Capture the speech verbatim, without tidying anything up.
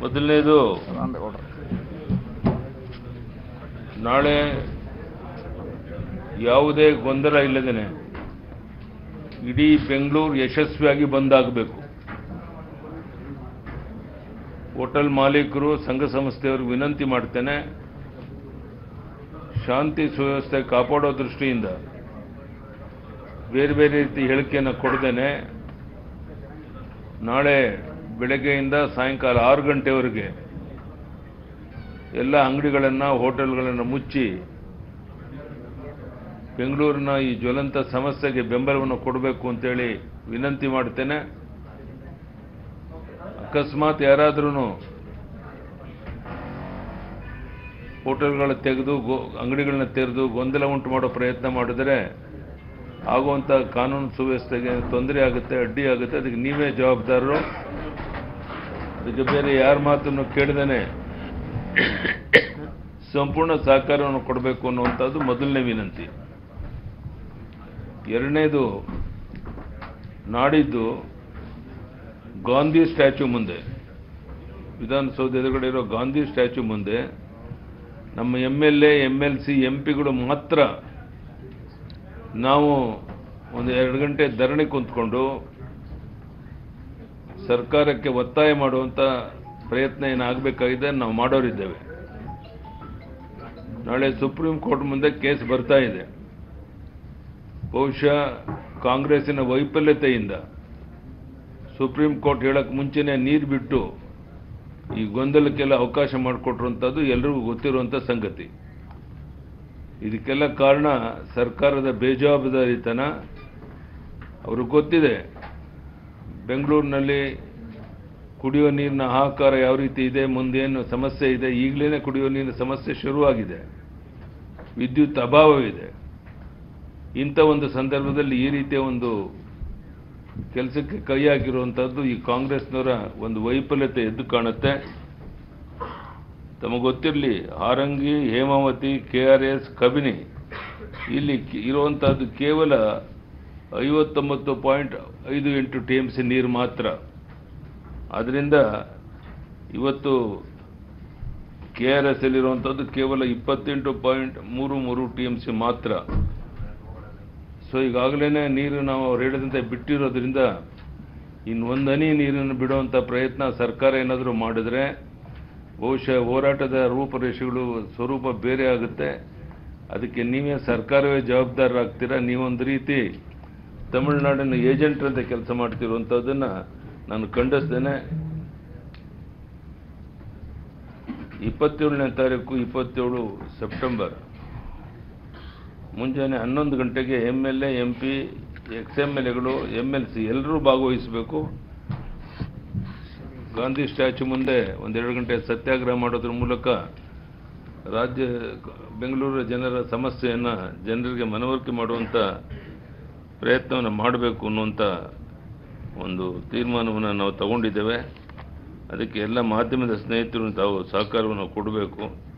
ಮೊದಲನೇದು ನಾಳೆ ಯಾವುದೇ ಗೊಂದಲ ಇಲ್ಲದೇನೆ ಇಡೀ ಬೆಂಗಳೂರು ಯಶಸ್ವಿಯಾಗಿ ಬಂದ್ ಆಗಬೇಕು. ಹೋಟೆಲ್ ಮಾಲೀಕರು ಸಂಘ ಸಂಸ್ಥೆಯವರಿಗೆ ವಿನಂತಿ ಮಾಡ್ತೇನೆ, ಶಾಂತಿ ಸುವ್ಯವಸ್ಥೆ ಕಾಪಾಡೋ ದೃಷ್ಟಿಯಿಂದ ಬೇರೆ ಬೇರೆ ರೀತಿ ಹೇಳಿಕೆಯನ್ನು ಕೊಡದೇನೆ ನಾಳೆ ಬೆಳಗ್ಗೆಯಿಂದ ಸಾಯಂಕಾಲ ಆರು ಗಂಟೆವರೆಗೆ ಎಲ್ಲ ಅಂಗಡಿಗಳನ್ನು ಹೋಟೆಲ್ಗಳನ್ನು ಮುಚ್ಚಿ ಬೆಂಗಳೂರಿನ ಈ ಜ್ವಲಂತ ಸಮಸ್ಯೆಗೆ ಬೆಂಬಲವನ್ನು ಕೊಡಬೇಕು ಅಂತೇಳಿ ವಿನಂತಿ ಮಾಡ್ತೇನೆ. ಅಕಸ್ಮಾತ್ ಯಾರಾದ್ರೂ ಹೋಟೆಲ್ಗಳ ತೆಗೆದು ಅಂಗಡಿಗಳನ್ನ ತೆರೆದು ಗೊಂದಲ ಉಂಟು ಮಾಡೋ ಪ್ರಯತ್ನ ಮಾಡಿದರೆ ಆಗುವಂಥ ಕಾನೂನು ಸುವ್ಯವಸ್ಥೆಗೆ ತೊಂದರೆ ಆಗುತ್ತೆ, ಅಡ್ಡಿ ಆಗುತ್ತೆ. ಅದಕ್ಕೆ ನೀವೇ ಜವಾಬ್ದಾರರು. ಅದಕ್ಕೆ ಬೇರೆ ಯಾರ ಮಾತನ್ನು ಕೇಳದೇನೆ ಸಂಪೂರ್ಣ ಸಹಕಾರವನ್ನು ಕೊಡಬೇಕು ಅನ್ನುವಂಥದ್ದು ಮೊದಲನೇ ವಿನಂತಿ. ಎರಡನೇದು, ನಾಡಿದ್ದು ಗಾಂಧಿ ಸ್ಟ್ಯಾಚ್ಯೂ ಮುಂದೆ, ವಿಧಾನಸೌಧ ಎದುರುಗಡೆ ಇರೋ ಗಾಂಧಿ ಸ್ಟ್ಯಾಚ್ಯೂ ಮುಂದೆ ನಮ್ಮ M L A M L C M ಪಿಗಳು ಮಾತ್ರ ನಾವು ಒಂದು ಎರಡು ಗಂಟೆ ಧರಣಿ ಕುಂತ್ಕೊಂಡು ಸರ್ಕಾರಕ್ಕೆ ಒತ್ತಾಯ ಮಾಡುವಂಥ ಪ್ರಯತ್ನ ಏನಾಗಬೇಕಾಗಿದೆ ನಾವು ಮಾಡೋರಿದ್ದೇವೆ. ನಾಳೆ ಸುಪ್ರೀಂ ಕೋರ್ಟ್ ಮುಂದೆ ಕೇಸ್ ಬರ್ತಾ ಇದೆ. ಬಹುಶಃ ಕಾಂಗ್ರೆಸ್ಸಿನ ವೈಫಲ್ಯತೆಯಿಂದ ಸುಪ್ರೀಂ ಕೋರ್ಟ್ ಹೇಳಕ್ಕೆ ಮುಂಚೆನೇ ನೀರು ಬಿಟ್ಟು ಈ ಗೊಂದಲಕ್ಕೆಲ್ಲ ಅವಕಾಶ ಮಾಡಿಕೊಟ್ಟಿರುವಂಥದ್ದು ಎಲ್ರಿಗೂ ಗೊತ್ತಿರುವಂಥ ಸಂಗತಿ. ಇದಕ್ಕೆಲ್ಲ ಕಾರಣ ಸರ್ಕಾರದ ಬೇಜವಾಬ್ದಾರಿತನ. ಅವ್ರಿಗೆ ಗೊತ್ತಿದೆ ಬೆಂಗಳೂರಿನಲ್ಲಿ ಕುಡಿಯುವ ನೀರಿನ ಹಾಹಾಕಾರ ಯಾವ ರೀತಿ ಇದೆ, ಮುಂದೇನು ಸಮಸ್ಯೆ ಇದೆ. ಈಗಲೇ ಕುಡಿಯುವ ನೀರಿನ ಸಮಸ್ಯೆ ಶುರುವಾಗಿದೆ, ವಿದ್ಯುತ್ ಅಭಾವವಿದೆ. ಇಂಥ ಒಂದು ಸಂದರ್ಭದಲ್ಲಿ ಈ ರೀತಿಯ ಒಂದು ಕೆಲಸಕ್ಕೆ ಕೈ ಹಾಕಿರುವಂಥದ್ದು ಈ ಕಾಂಗ್ರೆಸ್ನವರ ಒಂದು ವೈಫಲ್ಯತೆ ಎದ್ದು ಕಾಣುತ್ತೆ. ತಮಗೆ ಗೊತ್ತಿರಲಿ, Harangi, Hemavathi, K R S, Kabini ಇಲ್ಲಿ ಇರುವಂತಹದ್ದು ಕೇವಲ ಐವತ್ತೊಂಬತ್ತು ಪಾಯಿಂಟ್ ಐದು ಎಂಟು ಟಿ ಎಂ ಸಿ ನೀರು ಮಾತ್ರ. ಆದ್ದರಿಂದ ಇವತ್ತು ಕೆ ಆರ್ ಎಸ್ ಅಲ್ಲಿರುವಂಥದ್ದು ಕೇವಲ ಇಪ್ಪತ್ತೆಂಟು ಪಾಯಿಂಟ್ ಮೂರು ಮೂರು ಟಿ ಎಂ ಸಿ ಮಾತ್ರ. ಸೊ ಈಗಾಗಲೇ ನೀರು ನಾವು ಅವ್ರು ಹೇಳಿದಂತೆ ಬಿಟ್ಟಿರೋದ್ರಿಂದ ಇನ್ನು ಒಂದು ಹನಿ ನೀರನ್ನು ಬಿಡುವಂಥ ಪ್ರಯತ್ನ ಸರ್ಕಾರ ಏನಾದರೂ ಮಾಡಿದ್ರೆ ಬಹುಶಃ ಹೋರಾಟದ ರೂಪರೇಷೆಗಳು ಸ್ವರೂಪ ಬೇರೆ ಆಗುತ್ತೆ. ಅದಕ್ಕೆ ನೀವೇ ಸರ್ಕಾರವೇ ಜವಾಬ್ದಾರರಾಗ್ತೀರಾ. ನೀವೊಂದು ರೀತಿ ತಮಿಳುನಾಡಿನ ಏಜೆಂಟ್ರಂತೆ ಕೆಲಸ ಮಾಡ್ತಿರುವಂಥದ್ದನ್ನು ನಾನು ಖಂಡಿಸ್ತೇನೆ. ಇಪ್ಪತ್ತೇಳನೇ ತಾರೀಕು ಇಪ್ಪತ್ತೇಳು ಸೆಪ್ಟೆಂಬರ್ ಮುಂಜಾನೆ ಹನ್ನೊಂದು ಗಂಟೆಗೆ M L A M P ex M L ಎಗಳು ಎಮ್ ಎಲ್ ಸಿ ಎಲ್ಲರೂ ಭಾಗವಹಿಸಬೇಕು. ಗಾಂಧಿ ಸ್ಟ್ಯಾಚ್ಯೂ ಮುಂದೆ ಒಂದೆರಡು ಗಂಟೆ ಸತ್ಯಾಗ್ರಹ ಮಾಡೋದ್ರ ಮೂಲಕ ರಾಜ್ಯ ಬೆಂಗಳೂರು ಜನರ ಸಮಸ್ಯೆಯನ್ನು ಜನರಿಗೆ ಮನವರಿಕೆ ಮಾಡುವಂಥ ಪ್ರಯತ್ನವನ್ನು ಮಾಡಬೇಕು ಅನ್ನುವಂಥ ಒಂದು ತೀರ್ಮಾನವನ್ನು ನಾವು ತಗೊಂಡಿದ್ದೇವೆ. ಅದಕ್ಕೆ ಎಲ್ಲ ಮಾಧ್ಯಮದ ಸ್ನೇಹಿತರು ತಾವು ಸಹಕಾರವನ್ನು ಕೊಡಬೇಕು.